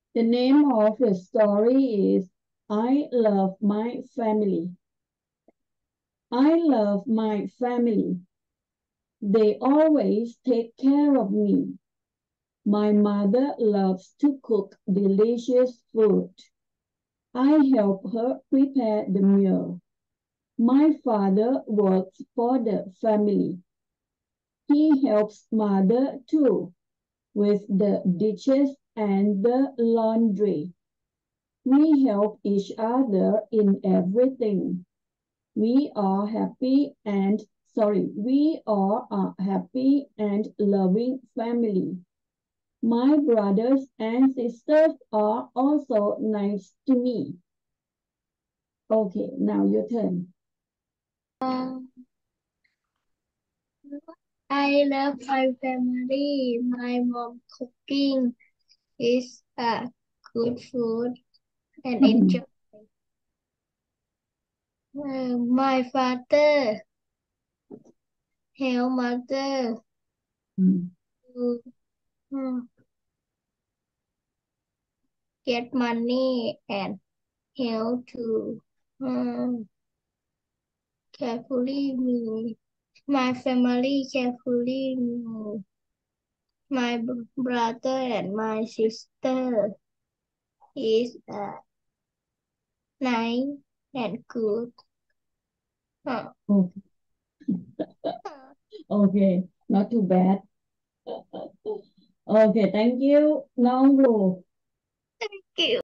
The name of the story is I Love My Family. I love my family. They always take care of me. My mother loves to cook delicious food. I help her prepare the meal. My father works for the family. He helps mother too with the dishes and the laundry. We help each other in everything. We are a happy and loving family. My brothers and sisters are also nice to me. Okay, now your turn. I love my family. My mom cooking is good food and enjoy. My father help mother to get money and help to carefully me. My family carefully me. My brother and my sister is nice and good. Okay. Okay, not too bad. Okay, thank you. Long rule. Thank you.